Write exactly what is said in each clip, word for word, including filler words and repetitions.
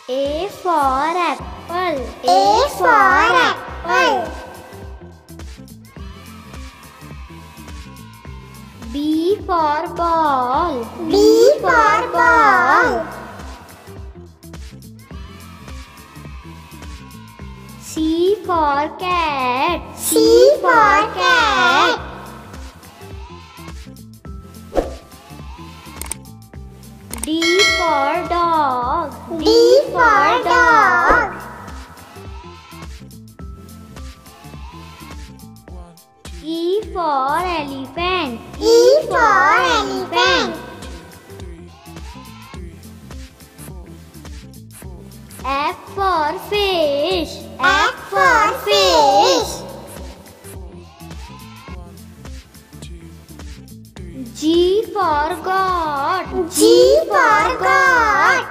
A for apple. A for apple. B for ball. B for ball. C for cat. C for cat. D for dog. D for dog. E for elephant. E for elephant. F for fish. F for fish. G for goat. G for goat.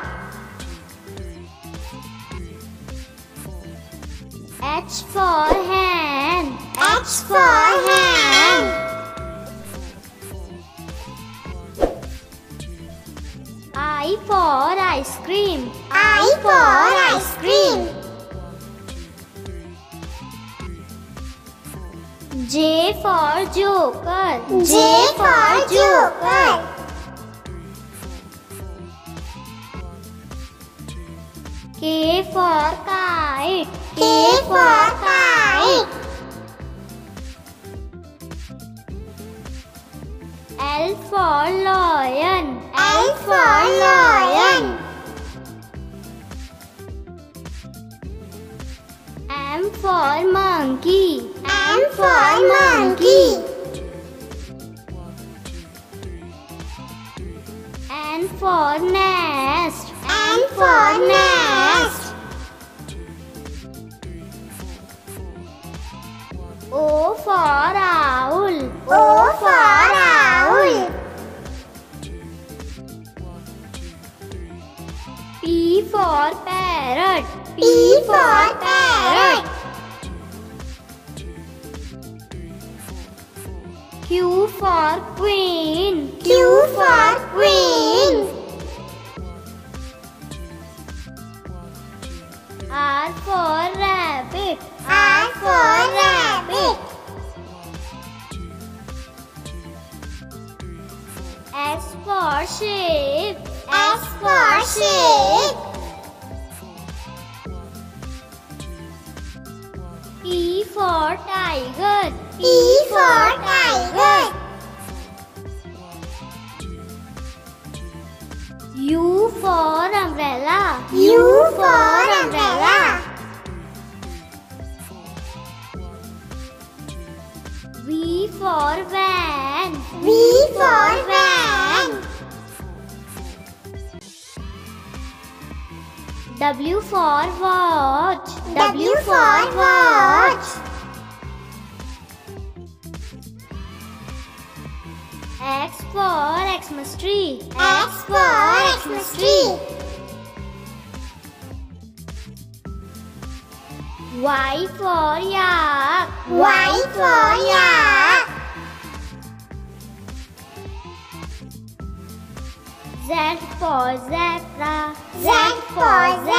H for hen. H for hen. I for ice cream. I for ice cream. J for joker. J for joker. K for kite. K for kite. L for lion. L for lion. M for monkey. M for monkey. N for nest. N for nest. O for owl. O for owl. P for parrot. P for parrot. Q for queen. Q for queen. R for rabbit. R for rabbit. S for sheep. S for sheep. T for tiger. T for tiger. U for umbrella. U for umbrella. V for van. V for van. W for watch. W for watch. X for Xmas tree. X for Xmas tree. Y for yak. Y for yak. Z for zebra. Z for zebra.